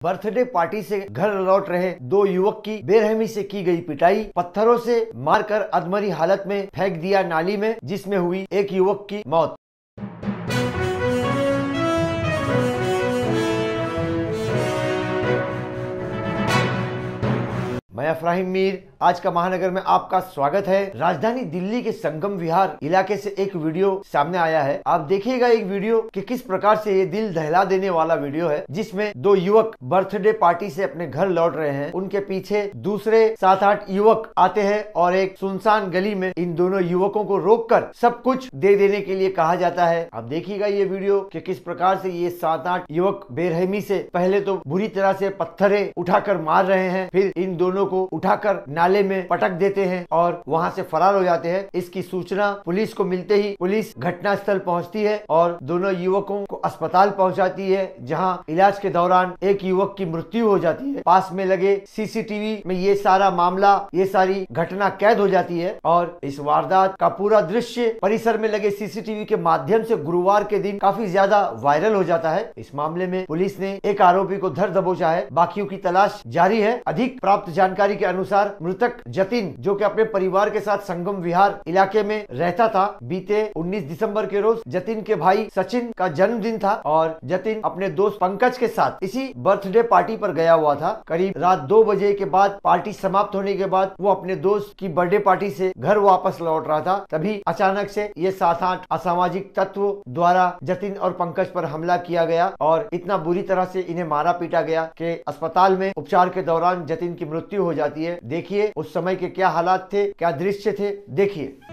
Birthday party से घर लौट रहे दो युवक की बेरहमी से की गई पिटाई, पत्थरों से मारकर अधमरी हालत में फेंक दिया नाली में, जिसमें हुई एक युवक की मौत। मैं अफराहिम मीर, आज का महानगर में आपका स्वागत है। राजधानी दिल्ली के संगम विहार इलाके से एक वीडियो सामने आया है। आप देखिएगा एक वीडियो कि किस प्रकार से ये दिल दहला देने वाला वीडियो है, जिसमें दो युवक बर्थडे पार्टी से अपने घर लौट रहे हैं। उनके पीछे दूसरे 7-8 युवक आते हैं और एक सुनसान गली में इन दोनों युवकों को रोककर सब कुछ दे देने के लिए कहा जाता है। आप देखिएगा ये वीडियो कि किस प्रकार से ये 7-8 युवक बेरहमी से पहले तो बुरी तरह से पत्थरे उठाकर मार रहे हैं, फिर इन दोनों को उठाकर नाले में पटक देते हैं और वहां से फरार हो जाते हैं। इसकी सूचना पुलिस को मिलते ही पुलिस घटनास्थल पहुंचती है और दोनों युवकों को अस्पताल पहुंचाती है, जहां इलाज के दौरान एक युवक की मृत्यु हो जाती है। पास में लगे सीसीटीवी में ये सारा मामला, ये सारी घटना कैद हो जाती है और इस वारदात का पूरा दृश्य परिसर में लगे सीसीटीवी के माध्यम से गुरुवार के दिन काफी ज्यादा वायरल हो जाता है। इस मामले में पुलिस ने एक आरोपी को धर दबोचा है, बाकियों की तलाश जारी है। अधिक प्राप्त जानकारी के अनुसार मृतक जतिन, जो कि अपने परिवार के साथ संगम विहार इलाके में रहता था, बीते 19 दिसंबर के रोज जतिन के भाई सचिन का जन्मदिन था और जतिन अपने दोस्त पंकज के साथ इसी बर्थडे पार्टी पर गया हुआ था। करीब रात 2 बजे के बाद पार्टी समाप्त होने के बाद वो अपने दोस्त की बर्थडे पार्टी से घर वापस लौट रहा था, तभी अचानक से ये 7-8 असामाजिक तत्व द्वारा जतिन और पंकज पर हमला किया गया और इतना बुरी तरह से इन्हें मारा पीटा गया कि अस्पताल में उपचार के दौरान जतिन की मृत्यु हो जाती है। देखिए उस समय के क्या हालात थे, क्या दृश्य थे, देखिए।